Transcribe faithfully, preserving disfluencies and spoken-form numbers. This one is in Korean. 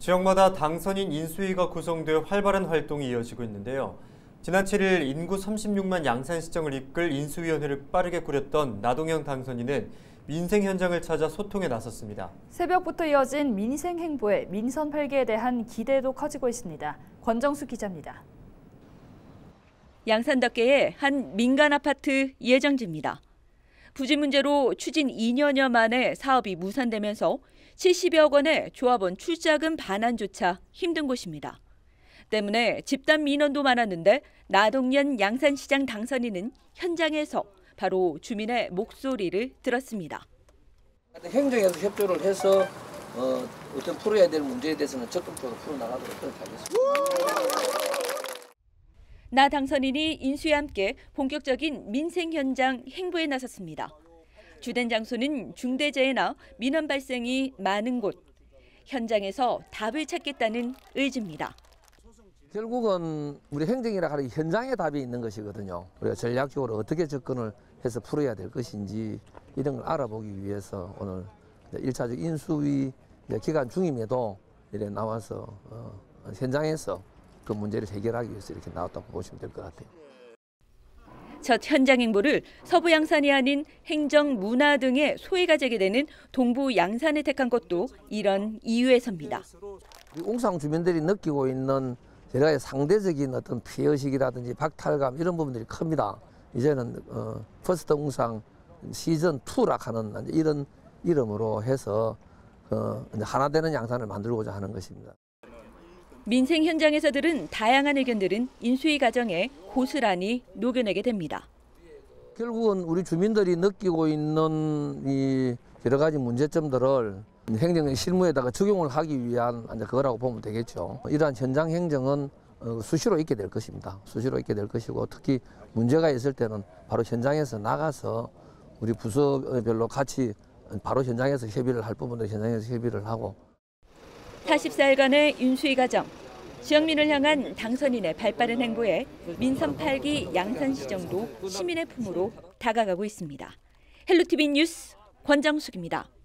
지역마다 당선인 인수위가 구성돼 활발한 활동이 이어지고 있는데요. 지난 칠 일 인구 삼십육만 양산시정을 이끌 인수위원회를 빠르게 꾸렸던 나동현 당선인은 민생 현장을 찾아 소통에 나섰습니다. 새벽부터 이어진 민생 행보에 민선 팔기에 대한 기대도 커지고 있습니다. 권정수 기자입니다. 양산덕계의 한 민간 아파트 예정지입니다. 부지 문제로 추진 이 년여 만에 사업이 무산되면서 칠십여억 원의 조합원 출자금 반환조차 힘든 곳입니다. 때문에 집단 민원도 많았는데 나동현 양산시장 당선인은 현장에서 바로 주민의 목소리를 들었습니다. 행정에서 협조를 해서 어, 어떤 풀어야 될 문제에 대해서는 적극적으로 풀어나가도록 하겠습니다. 나 당선인이 인수위와 함께 본격적인 민생 현장 행보에 나섰습니다. 주된 장소는 중대재해나 민원 발생이 많은 곳. 현장에서 답을 찾겠다는 의지입니다. 결국은 우리 행정이라 하는 현장에 답이 있는 것이거든요. 우리가 전략적으로 어떻게 접근을 해서 풀어야 될 것인지 이런 걸 알아보기 위해서 오늘 일 차적 인수위 기간 중임에도 이렇게 나와서 어, 현장에서 그 문제를 해결하기 위해서 이렇게 나왔다고 보시면 될 것 같아요. 첫 현장 행보를 서부 양산이 아닌 행정, 문화 등의 소외가 제기되는 동부 양산을 택한 것도 이런 이유에서입니다. 웅상 주민들이 느끼고 있는 여러 가지 상대적인 어떤 피해의식이라든지 박탈감 이런 부분들이 큽니다. 이제는 어, 퍼스트 웅상 시즌 이라 하는 이런 이름으로 해서 어, 하나 되는 양산을 만들고자 하는 것입니다. 민생 현장에서 들은 다양한 의견들은 인수위 과정에 고스란히 녹여내게 됩니다. 결국은 우리 주민들이 느끼고 있는 이 여러 가지 문제점들을 행정 실무에다가 적용을 하기 위한 그거라고 보면 되겠죠. 이러한 현장 행정은 수시로 있게 될 것입니다. 수시로 있게 될 것이고 특히 문제가 있을 때는 바로 현장에서 나가서 우리 부서별로 같이 바로 현장에서 협의를 할 부분도 현장에서 협의를 하고. 사십사 일간의 인수위 과정, 지역민을 향한 당선인의 발빠른 행보에 민선 팔 기 양산시정도 시민의 품으로 다가가고 있습니다. 헬로티비 뉴스 권정숙입니다.